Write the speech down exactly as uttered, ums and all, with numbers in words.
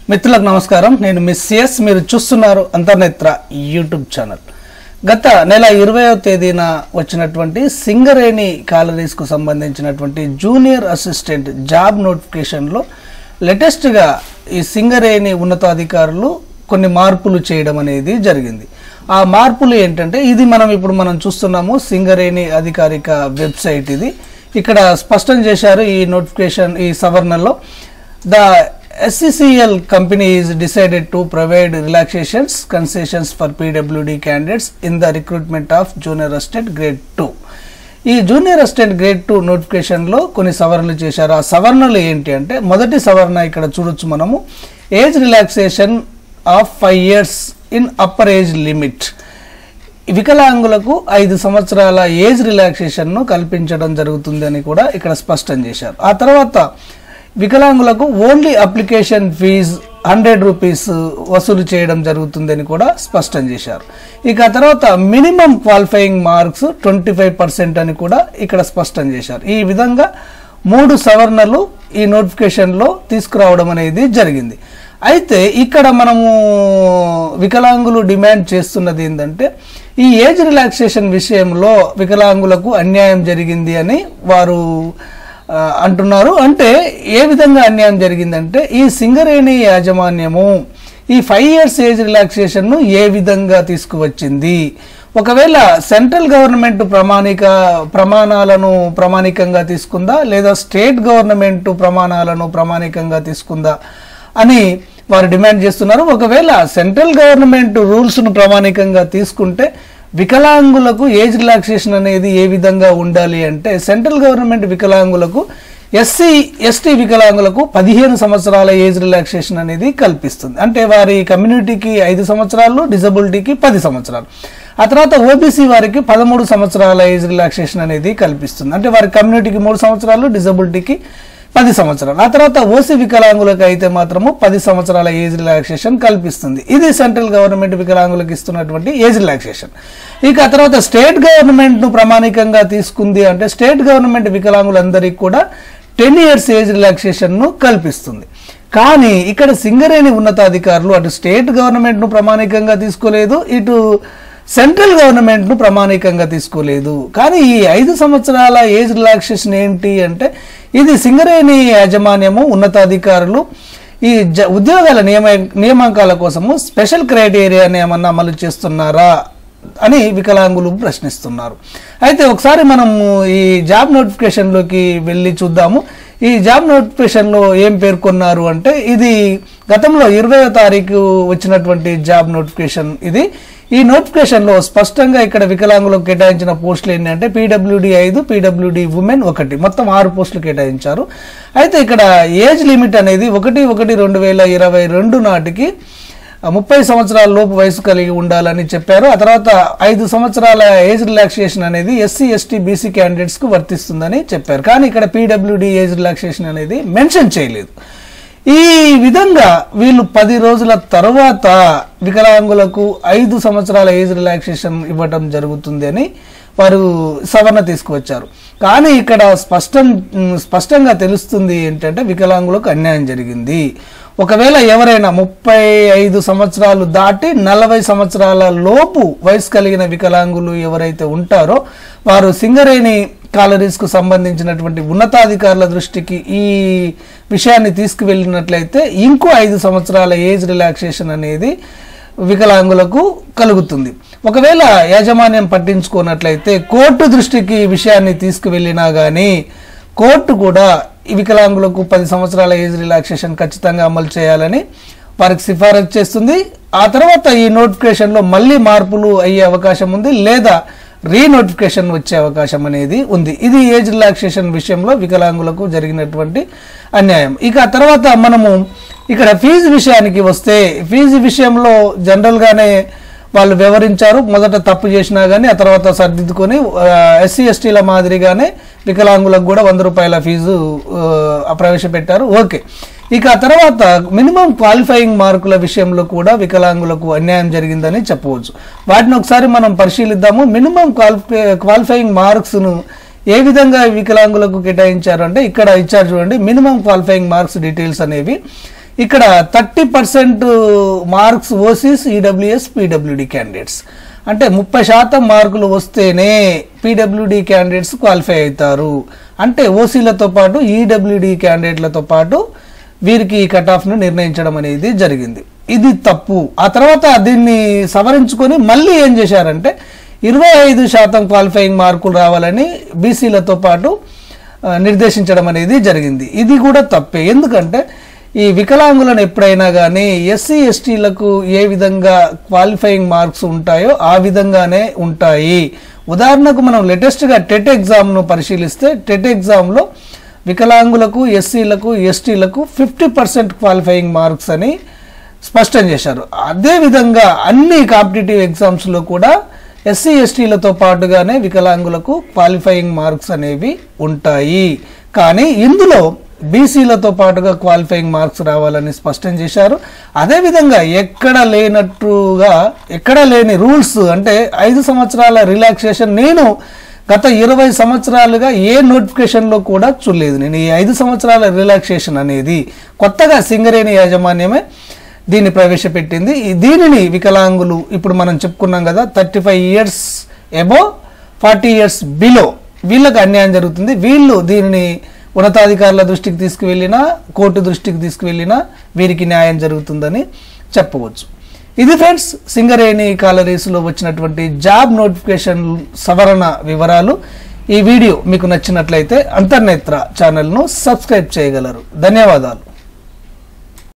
మిత్రులకు నమస్కారం. నేను మిస్ సిఎస్. మీరు చూస్తున్నారు అంతర్నేత్ర యూట్యూబ్ ఛానల్. గత నెల ఇరవైవ తేదీన వచ్చినటువంటి సింగరేణి కాలరీస్కు సంబంధించినటువంటి జూనియర్ అసిస్టెంట్ జాబ్ నోటిఫికేషన్లో లేటెస్ట్గా ఈ సింగరేణి ఉన్నతాధికారులు కొన్ని మార్పులు చేయడం అనేది జరిగింది. ఆ మార్పులు ఏంటంటే, ఇది మనం ఇప్పుడు మనం చూస్తున్నాము సింగరేణి అధికారిక వెబ్సైట్. ఇది ఇక్కడ స్పష్టం చేశారు ఈ నోటిఫికేషన్, ఈ సవరణలో the S C C L company is decided to provide relaxations, concessions for P W D candidates in the recruitment of junior assistant grade two. ఈ జూనియర్ అసిస్టెంట్ గ్రేడ్ టూ నోటిఫికేషన్లో కొన్ని సవరణలు చేశారు. ఆ సవరణలు ఏంటి అంటే, మొదటి సవరణ ఇక్కడ చూడొచ్చు మనము, age relaxation of five years in upper age limit. వికలాంగులకు ఐదు సంవత్సరాల ఏజ్ రిలాక్సేషన్ను కల్పించడం జరుగుతుందని కూడా ఇక్కడ స్పష్టం చేశారు. ఆ తర్వాత వికలాంగులకు only application fee hundred rupees వసూలు చేయడం జరుగుతుందని కూడా స్పష్టం చేశారు. ఇక తర్వాత minimum qualifying marks twenty five percent అని కూడా ఇక్కడ స్పష్టం చేశారు. ఈ విధంగా మూడు సవరణలు ఈ నోటిఫికేషన్లో తీసుకురావడం అనేది జరిగింది. అయితే ఇక్కడ మనము వికలాంగులు డిమాండ్ చేస్తున్నది ఏంటంటే, ఈ ఏజ్ రిలాక్సేషన్ విషయంలో వికలాంగులకు అన్యాయం జరిగింది అని వారు అంటున్నారు. అంటే ఏ విధంగా అన్యాయం జరిగిందంటే, ఈ సింగరేణి యాజమాన్యము ఈ ఫైవ్ ఇయర్స్ ఏజ్ రిలాక్సేషన్ను ఏ విధంగా తీసుకువచ్చింది, ఒకవేళ సెంట్రల్ గవర్నమెంట్ ప్రమాణిక ప్రమాణాలను ప్రామాణికంగా తీసుకుందా, లేదా స్టేట్ గవర్నమెంట్ ప్రమాణాలను ప్రామాణికంగా తీసుకుందా అని వారు డిమాండ్ చేస్తున్నారు. ఒకవేళ సెంట్రల్ గవర్నమెంట్ రూల్స్ను ప్రామాణికంగా తీసుకుంటే వికలాంగులకు ఏజ్ రిలాక్సేషన్ అనేది ఏ విధంగా ఉండాలి అంటే, సెంట్రల్ గవర్నమెంట్ వికలాంగులకు ఎస్సీ ఎస్టీ వికలాంగులకు పదిహేను సంవత్సరాల ఏజ్ రిలాక్సేషన్ అనేది కల్పిస్తుంది. అంటే వారి కమ్యూనిటీకి ఐదు సంవత్సరాలు, డిజబిలిటీకి పది సంవత్సరాలు. ఆ తర్వాత ఓబీసీ వారికి పదమూడు సంవత్సరాల ఏజ్ రిలాక్సేషన్ అనేది కల్పిస్తుంది. అంటే వారి కమ్యూనిటీకి మూడు సంవత్సరాలు, డిజబిలిటీకి పది సంవత్సరాలు. ఆ తర్వాత ఓసీ వికలాంగులకు అయితే మాత్రము పది సంవత్సరాల ఏజ్ రిలాక్సేషన్ కల్పిస్తుంది. ఇది సెంట్రల్ గవర్నమెంట్ వికలాంగులకు ఇస్తున్నటువంటి ఏజ్ రిలాక్సేషన్. ఇక ఆ తర్వాత స్టేట్ గవర్నమెంట్ను ప్రామాణికంగా తీసుకుంది అంటే, స్టేట్ గవర్నమెంట్ వికలాంగులందరికీ కూడా టెన్ ఇయర్స్ ఏజ్ రిలాక్సేషన్ను కల్పిస్తుంది. కానీ ఇక్కడ సింగరేణి ఉన్నతాధికారులు అటు స్టేట్ గవర్నమెంట్ను ప్రామాణికంగా తీసుకోలేదు, ఇటు సెంట్రల్ గవర్నమెంట్ను ప్రామాణికంగా తీసుకోలేదు. కానీ ఈ ఐదు సంవత్సరాల ఏజ్ రిలాక్సేషన్ ఏంటి అంటే, ఇది సింగరేణి యాజమాన్యము ఉన్నతాధికారులు ఈ జ ఉద్యోగాల నియమ నియామకాల కోసము స్పెషల్ క్రైటీరియాని ఏమన్నా అమలు చేస్తున్నారా అని వికలాంగులు ప్రశ్నిస్తున్నారు. అయితే ఒకసారి మనము ఈ జాబ్ నోటిఫికేషన్లోకి వెళ్ళి చూద్దాము. ఈ జాబ్ నోటిఫికేషన్లో ఏం పేర్కొన్నారు అంటే, ఇది గతంలో ఇరవైవ తారీఖు వచ్చినటువంటి జాబ్ నోటిఫికేషన్. ఇది ఈ నోటిఫికేషన్లో స్పష్టంగా ఇక్కడ వికలాంగులకు కేటాయించిన పోస్టులు ఏంటి అంటే, పీడబ్ల్యూడి ఐదు, పీడబ్ల్యూడి ఉమెన్ ఒకటి, మొత్తం ఆరు పోస్టులు కేటాయించారు. అయితే ఇక్కడ ఏజ్ లిమిట్ అనేది ఒకటి ఒకటి రెండు వేల ఇరవై రెండు నాటికి ముప్పై సంవత్సరాల లోపు వయసు కలిగి ఉండాలని చెప్పారు. ఆ తర్వాత ఐదు సంవత్సరాల ఏజ్ రిలాక్సేషన్ అనేది ఎస్సీ ఎస్టీ బీసీ క్యాండిడేట్స్కు వర్తిస్తుందని చెప్పారు. కానీ ఇక్కడ పీడబ్ల్యూడి ఏజ్ రిలాక్సేషన్ అనేది మెన్షన్ చేయలేదు. ఈ విధంగా వీళ్ళు పది రోజుల తర్వాత వికలాంగులకు ఐదు సంవత్సరాల ఏజ్ రిలాక్సేషన్ ఇవ్వడం జరుగుతుంది అని వారు సవరణ తీసుకువచ్చారు. కానీ ఇక్కడ స్పష్టం స్పష్టంగా తెలుస్తుంది ఏంటంటే, వికలాంగులకు అన్యాయం జరిగింది. ఒకవేళ ఎవరైనా ముప్పై ఐదు సంవత్సరాలు దాటి నలభై సంవత్సరాల లోపు వయసు కలిగిన వికలాంగులు ఎవరైతే ఉంటారో వారు సింగరేణి కాలరీస్కు సంబంధించినటువంటి ఉన్నతాధికారుల దృష్టికి ఈ విషయాన్ని తీసుకువెళ్ళినట్లయితే ఇంకో ఐదు సంవత్సరాల ఏజ్ రిలాక్సేషన్ అనేది వికలాంగులకు కలుగుతుంది. ఒకవేళ యాజమాన్యం పట్టించుకున్నట్లయితే కోర్టు దృష్టికి ఈ విషయాన్ని తీసుకువెళ్ళినా కానీ కోర్టు కూడా ఈ వికలాంగులకు పది సంవత్సరాల ఏజ్ రిలాక్సేషన్ ఖచ్చితంగా అమలు చేయాలని వారికి సిఫారసు చేస్తుంది. ఆ తర్వాత ఈ నోటిఫికేషన్లో మళ్ళీ మార్పులు అయ్యే అవకాశం ఉంది, లేదా రీనోటిఫికేషన్ వచ్చే అవకాశం అనేది ఉంది. ఇది ఏజ్ రిలాక్సేషన్ విషయంలో వికలాంగులకు జరిగినటువంటి అన్యాయం. ఇక ఆ తర్వాత మనము ఇక్కడ ఫీజు విషయానికి వస్తే, ఫీజు విషయంలో జనరల్గానే వాళ్ళు వివరించారు. మొదట తప్పు చేసినా కానీ ఆ తర్వాత సర్దిద్దుకొని ఎస్సీ ఎస్టీల మాదిరిగానే వికలాంగులకు కూడా వంద రూపాయల ఫీజు ప్రవేశపెట్టారు. ఓకే. ఇక ఆ తర్వాత మినిమం క్వాలిఫైయింగ్ మార్కుల విషయంలో కూడా వికలాంగులకు అన్యాయం జరిగిందని చెప్పవచ్చు. వాటిని ఒకసారి మనం పరిశీలిద్దాము. మినిమం క్వాలిఫై క్వాలిఫైయింగ్ మార్క్స్ను ఏ విధంగా వికలాంగులకు కేటాయించారు అంటే, ఇక్కడ ఇచ్చారు చూడండి, మినిమం క్వాలిఫైయింగ్ మార్క్స్ డీటెయిల్స్ అనేవి ఇక్కడ thirty percent marks OCs, EWS, PWD candidates, అంటే ముప్పై శాతం మార్కులు వస్తేనే పీడబ్ల్యూడి క్యాండిడేట్స్ క్వాలిఫై అవుతారు. అంటే ఓసీలతో పాటు ఈడబ్ల్యూడి క్యాండిడేట్లతో పాటు వీరికి ఈ కట్ ఆఫ్ను నిర్ణయించడం అనేది జరిగింది. ఇది తప్పు. ఆ తర్వాత దీన్ని సవరించుకొని మళ్ళీ ఏం చేశారంటే ఇరవై ఐదు శాతం క్వాలిఫైయింగ్ మార్కులు రావాలని బీసీలతో పాటు నిర్దేశించడం అనేది జరిగింది. ఇది కూడా తప్పే. ఎందుకంటే ఈ వికలాంగులను ఎప్పుడైనా కానీ ఎస్సీ ఎస్టీలకు ఏ విధంగా క్వాలిఫైయింగ్ మార్క్స్ ఉంటాయో ఆ విధంగానే ఉంటాయి. ఉదాహరణకు మనం లేటెస్ట్గా టెట్ ఎగ్జామ్ను పరిశీలిస్తే టెట్ ఎగ్జామ్లో వికలాంగులకు, ఎస్సీలకు, ఎస్టీలకు ఫిఫ్టీ పర్సెంట్ క్వాలిఫైయింగ్ మార్క్స్ అని స్పష్టం చేశారు. అదేవిధంగా అన్ని కాంపిటేటివ్ ఎగ్జామ్స్లో కూడా ఎస్సీ ఎస్టీలతో పాటుగానే వికలాంగులకు క్వాలిఫైయింగ్ మార్క్స్ అనేవి ఉంటాయి. కానీ ఇందులో బీసీలతో పాటుగా క్వాలిఫైయింగ్ మార్క్స్ రావాలని స్పష్టం చేశారు. అదేవిధంగా ఎక్కడ లేనట్టుగా ఎక్కడ లేని రూల్స్, అంటే ఐదు సంవత్సరాల రిలాక్సేషన్ నేను గత ఇరవై సంవత్సరాలుగా ఏ నోటిఫికేషన్లో కూడా చూడలేదు. నేను ఈ ఐదు సంవత్సరాల రిలాక్సేషన్ అనేది కొత్తగా సింగరేణి యాజమాన్యమే దీన్ని ప్రవేశపెట్టింది. దీనిని వికలాంగులు ఇప్పుడు మనం చెప్పుకున్నాం కదా, thirty five years above forty years below వీళ్ళకి అన్యాయం జరుగుతుంది. వీళ్ళు దీనిని ఉన్నతాధికారుల దృష్టికి తీసుకువెళ్ళినా, కోర్టు దృష్టికి తీసుకువెళ్ళినా వీరికి న్యాయం జరుగుతుందని చెప్పవచ్చు. ఇది ఫ్రెండ్స్ సింగరేణి కాలరీస్లో వచ్చినటువంటి జాబ్ నోటిఫికేషన్ సవరణ వివరాలు. ఈ వీడియో మీకు నచ్చినట్లయితే అంతర్నేత్ర ఛానల్ను సబ్స్క్రైబ్ చేయగలరు. ధన్యవాదాలు.